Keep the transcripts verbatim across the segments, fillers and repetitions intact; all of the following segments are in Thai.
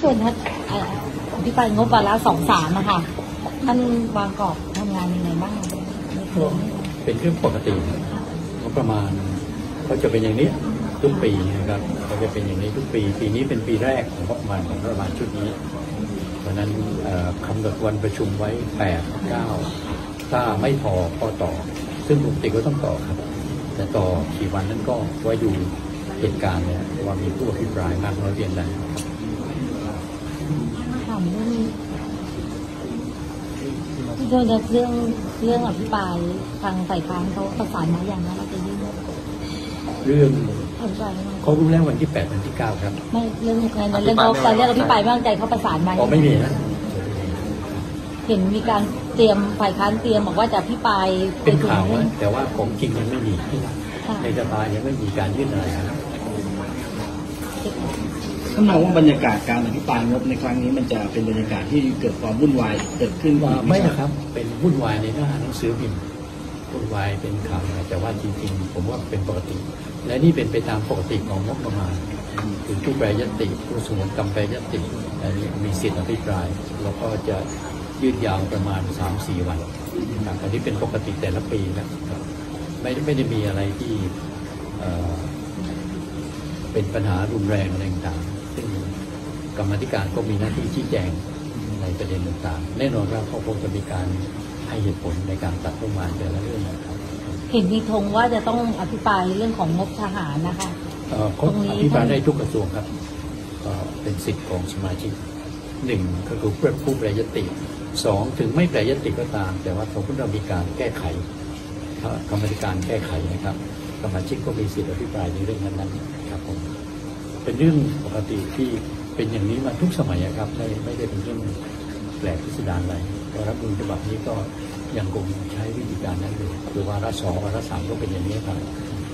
ส่วนท่านอภิปรายงบวาระสองสามนะคะท่านวางกรอบทำงานยังไงบ้างเป็นเรื่องปกติงบประมาณเขาจะเป็นอย่างนี้ทุกปีนะครับเขาจะเป็นอย่างนี้ทุกปีปีนี้เป็นปีแรกของงบประมาณของรัฐบาลชุดนี้เพราะนั้นกำหนดวันประชุมไว้แปด เก้าถ้าไม่พอก็ต่อซึ่งปกติก็ต้องต่อครับแต่ต่อกี่วันนั้นก็ว่าอยู่เหตุการณ์เนี่ยว่ามีผู้อภิปรายมากน้อยเพียงใดถามเรื่องที่โดนเรื่องเรื่องอภิปรายทางฝ่ายค้านเขาประสานมาอย่างนั้นเราจะยื่นเรื่องเขารู้แล้ววันที่แปดวันที่เก้าครับไม่เรื่องในเรื่องเขาตอนเรื่องอภิปรายไม่ตั้งใจเขาประสานมาอ๋อไม่มีนะเห็นมีการเตรียมฝ่ายค้านเตรียมบอกว่าจะอภิปรายเป็นข่าวแต่ว่าของจริงยังไม่มีในสภายังไม่มีการยื่นอะไรครับท่านมองว่าบรรยากาศการอภิปรายงบในครั้งนี้มันจะเป็นบรรยากาศที่เกิดความวุ่นวายเกิดขึ้นว่าไม่ครับเป็นวุ่นวายในหน้าหนังสือพิมพ์วุ่นวายเป็นข่าวแต่ว่าจริงๆผมว่าเป็นปกติและนี่เป็นไปตามปกติของงบประมาณคือผู้แปรยติผู้สมุนกรรมแปรยติมีสิทธิอภิปรายแล้วก็จะยืดยาวประมาณ สามถึงสี่ วันนะครับอันนี้เป็นปกติแต่ละปีนะครับไม่ไม่ได้มีอะไรที่เป็นปัญหารุนแรงอะไรต่างๆซึ่งกรรมธิการก็มีหน้าที่ชี้แจงในประเด็นต่างๆแน่นอนว่าเขาคงจะมีการให้เหตุผลในการตัดงบประมาณแต่ละเรื่องนะครับเห็นมีธงว่าจะต้องอภิปรายเรื่องของงบทหารนะคะเขาอภิปรายได้ทุกกระทรวงครับเป็นสิทธิ์ของสมาชิกหนึ่งก็คือผู้แปรยติสองถึงไม่แปรยติก็ตามแต่ว่าสมมติเรามีการแก้ไขกรรมธิการแก้ไขนะครับสมาชิกก็มีสิทธิอภิปรายในเรื่องนั้นๆครับผมเป็นเรื่องปกติที่เป็นอย่างนี้มาทุกสมัยครับไม่ไม่ได้เป็นเรื่องแปลกพิสดารอะไรรัฐธรรมนูญฉบับนี้ก็ยังคงใช้วิธีการนั้นอยู่คือวาระสองวาระสามก็เป็นอย่างนี้ครับ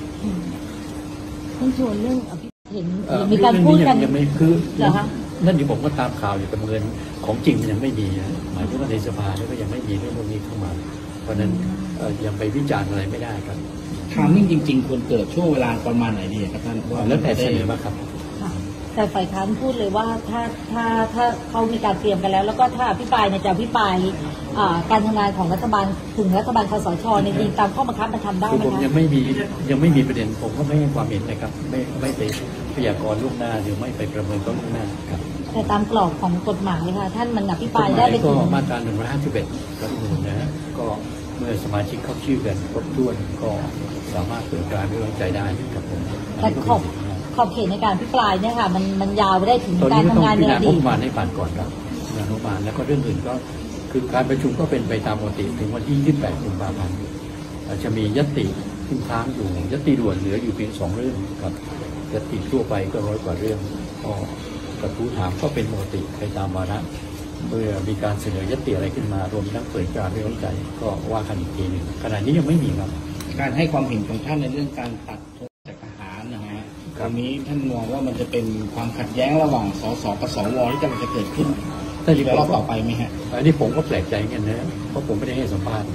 ท่านชวนเรื่องเห็นมีการพูดกันยังไม่คือนั่นที่ผมก็ตามข่าวอยู่ประเมินของจริงยังไม่มีหมายถึงว่าในสภาก็ยังไม่มีเรื่องพวกนี้เข้ามาเพราะนั้นยังไปวิจารณ์อะไรไม่ได้ครับทามมิ่งจริงๆควรเกิดช่วงเวลาประมาณไหนดีครับท่านแล้วแต่เสนอมาครับแต่ฝ่ายค้านพูดเลยว่าถ้าถ้าถ้าเขามีการเตรียมกันแล้วแล้วก็ถ้าอภิปรายเนี่ยจะอภิปรายการทำงานของรัฐบาลถึงรัฐบาลคสชในจริงตามข้อบังคับมันทำได้ไหมคะผมยังไม่มียังไม่มีประเด็นผมก็ไม่ให้ความเห็นนะครับไม่ไม่ไปพยากรณ์ล่วงหน้าหรือไม่ไปประเมินก็ล่วงหน้าครับแต่ตามกรอบของกฎหมายค่ะท่านมันอภิปรายได้ไปก็มาตราหนึ่งร้อยห้าสิบเอ็ดรัฐธรรมนูญนะฮะก็เมื่อสมาชิกเข้าชื่อกันครบถ้วนก็สามารถเปิดการไม่ไว้ใจได้ครับผมแต่ขอบขอบเขตในการอภิปรายเนี่ยค่ะมันมันยาวไปได้ถึงการทำงานในอดีตงบประมาณให้ผ่านก่อนครับงานงบประมาณแล้วก็เรื่องอื่นก็คือการประชุมก็เป็นไปตามปกติถึงวันที่ยี่สิบแปดกุมภาพันธ์จะมีญัตติทิ้งค้างอยู่ญัตติด่วนเหลืออยู่เพียงสองเรื่องครับญัตติทั่วไปก็ร้อยกว่าเรื่องก็กระทู้ถามก็เป็นปกติไปตามวาระเมื่อมีการเสนอญัตติอะไรขึ้นมารวมทั้งเปิดการไม่ไว้ใจก็ว่ากันอีกทีหนึ่งขณะนี้ยังไม่มีครับการให้ความเห็นของท่านในเรื่องการตัดจากทหารนะฮะตรงนี้ท่านมองว่ามันจะเป็นความขัดแย้งระหว่างสสกับสวที่จะจะเกิดขึ้นถ้าจะรอบต่อไปไหมฮะอันนี้ผมก็แปลกใจกันนะเพราะผมไม่ได้ให้สัมภาษณ์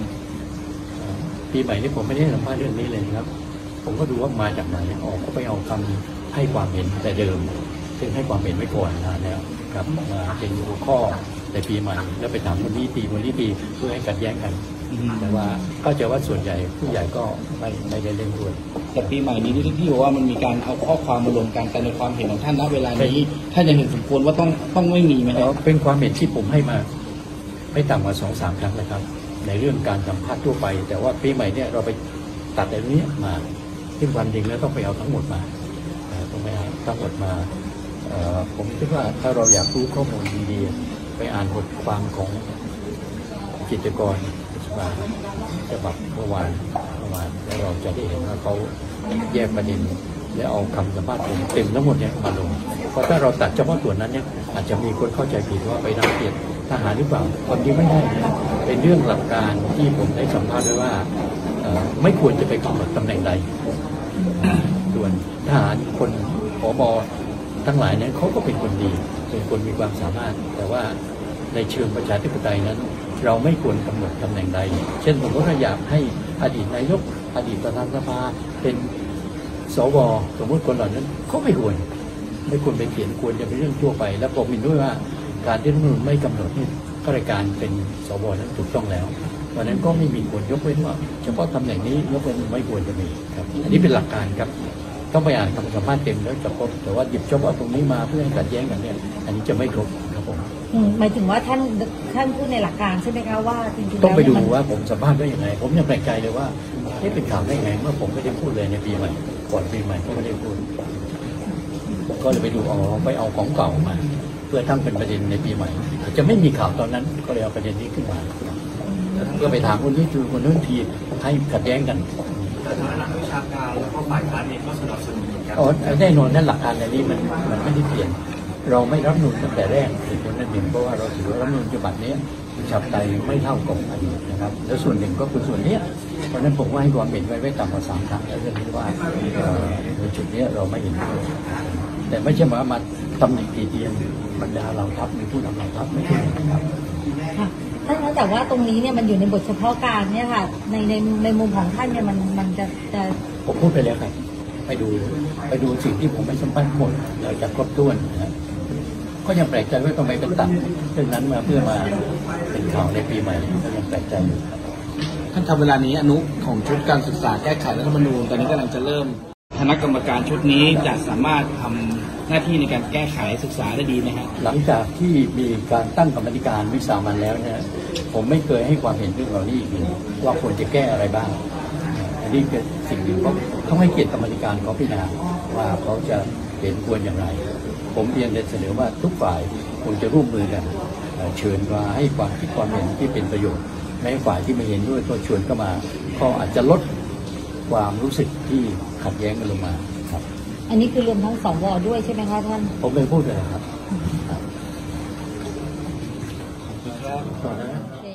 ปีใหม่นี้ผมไม่ได้ให้สัมภาษณ์เรื่องนี้เลยครับผมก็ดูว่ามาจากไหนออกก็ไปเอาคำให้ความเห็นแต่เดิมซึ่งให้ความเห็นไว้ก่อนนานแล้วครับมาเป็นหัวข้อแต่ปีใหม่แล้วไปถามคนนี้ปีคนนี้ปีเพื่อให้ขัดแย้งกันแต่ว่าก็จะว่าส่วนใหญ่ผู้ใหญ่ก็ไม่ไม่ได้เล่นด้วยแต่ปีใหม่นี้ที่พี่บอกว่ามันมีการเอาข้อความมารวมกันแต่ในความเห็นของท่านณเวลานี้ท่านยังเห็นสมควรว่าต้องต้องไม่มีไหมครับเป็นความเห็นที่ผมให้มาไม่ต่ำกว่าสองสามครั้งนะครับในเรื่องการสัมภาษณ์ทั่วไปแต่ว่าปีใหม่เนี่ยเราไปตัดในนี้มาซึ่งความจริงแล้วต้องไปเอาทั้งหมดมาต้องไปเอาทั้งหมดมาผมคิดว่าถ้าเราอยากรู้ข้อมูลดีๆไปอ่านบทความของกิจกรมาฉบับเมื่อวานเมื่อวานแล้วเราจะได้เห็นว่าเขาแยกประเด็นและเอาคำสัมภาษณ์ผมเต็มทั้งหมดเนี่ยมาลงเพราะถ้าเราตัดเฉพาะส่วนนั้นเนี่ยอาจจะมีคนเข้าใจผิดว่าไปรังเกียจทหารหรือเปล่าความจริงไม่ได้เป็นเรื่องหลักการที่ผมได้สัมภาษณ์ไว้ว่าไม่ควรจะไปกำหนดตำแหน่งใดส่วนทหารคนผบ.ทั้งหลายเนี่ยเขาก็เป็นคนดีเป็นคนมีความสามารถแต่ว่าในเชิงประชาธิปไตยนั้นเราไม่ควรกำหนดตำแหน่งใดเช่นผมก็อยากให้อดีตนายกอดีตประธานสภาเป็นสวสมมติคนเหล่านั้นเขาไม่ควรไม่ควรไปเขียนควรจะเป็นเรื่องทั่วไป แล้วผมเห็นด้วยว่าการที่รัฐธรรมนูญไม่กำหนดนี่ข้าราชการเป็นสวนั้นถูกต้องแล้วเพราะนั้นก็ไม่มีควรยกเว้นว่าเฉพาะตำแหน่งนี้ยกเว้นไม่ควรจะมีครับอันนี้เป็นหลักการครับต้องไปอ่านคำสัมภาษณ์เต็มแล้วจะครบแต่ว่าหยิบเฉพาะตรงนี้มาเพื่อให้ขัดแย้งกันเนี่ยอันนี้จะไม่ครบครับผมอืมหมายถึงว่าท่านท่านพูดในหลักการใช่ไหมคะว่าจริงๆต้องไปดูแล้วเนี่ยมันว่าผมสัมภาษณ์ได้ยังไงผมยังแปลกใจเลยว่าเอ๊ะเป็นข่าวได้ไงเมื่อผมไม่ได้พูดเลยในปีใหม่ก่อนปีใหม่ก็ไม่ได้พูดก็เลยไปดูเอาไปเอาของเก่ามา เพื่อตั้งเป็นประเด็นในปีใหม่จะไม่มีข่าวตอนนั้นก็เลยเอาประเด็นนี้ขึ้นมาเพื่อไปถามคนนี้คือคนนู้นทีให้ขัดแย้งกันแต่ทางนักวิชาการแล้วก็ฝ่ายค้านเองก็สนับสนุนเหมือนกันอ๋อแน่นอนนั่นหลักการในนี้มันมันไม่ได้เปลี่ยนเราไม่รับนูนตั้งแต่แรกเหตุผลนั่นเองเพราะว่าเราถือว่ารับนูนฉบับนี้ฉบับใดไม่เท่ากับอดีตนะครับแล้วส่วนหนึ่งก็คือส่วนนี้เพราะนั้นผมว่าให้ความเห็นไว้ไว้ต่ำกว่าสามครั้งแล้วเรื่องนี้ว่าในจุดนี้เราไม่เห็นด้วยแต่ไม่ใช่ว่ามาตำหนิตีเตียนบรรดาเราทัพหรือผู้นำเราทัพไม่ใช่นะครับค่ะท่านคะแต่ว่าตรงนี้เนี่ยมันอยู่ในบทเฉพาะการเนี่ยค่ะในในในมุมของท่านเนี่ยมันมันจะจะผมพูดไปแล้วครับไปดูไปดูสิ่งที่ผมไม่สัมภาษณ์หมดเราจะครบถ้วนนะก็ยังแปลกใจว่าทำไมเป็นตัดเรื่องนั้นมาเพื่อมาเป็นข่าวในปีใหม่ก็ยังแปลกใจอยู่ครับท่านทำเวลานี้อนุของชุดการศึกษาแก้ไขรัฐธรรมนูญตอนนี้กำลังจะเริ่มคณะกรรมการชุดนี้จะสามารถทำหน้าที่ในการแก้ไขศึกษาได้ดีไหมฮะหลังจากที่มีการตั้งกรรมการวิสามันแล้วเนี่ยผมไม่เคยให้ความเห็นเรื่องเหล่านี้อีกเลยว่าควรจะแก้อะไรบ้างอันนี้เป็นสิ่งหนึ่งเขาต้องให้เกียรติกรรมการเขาพิจารณาว่าเขาจะเห็นควรอย่างไรผมเพียงแต่เสนอว่าทุกฝ่ายควรจะร่วมมือกันเชิญมาให้ความคิดความเห็นที่เป็นประโยชน์แม้ฝ่ายที่ไม่เห็นด้วยก็ชวนเข้ามาก็อาจจะลดความรู้สึกที่ขัดแย้งกันลงมาครับอันนี้คือรวมทั้งสวด้วยใช่ไหมคะท่านผมไม่พูดเลยครับโอเค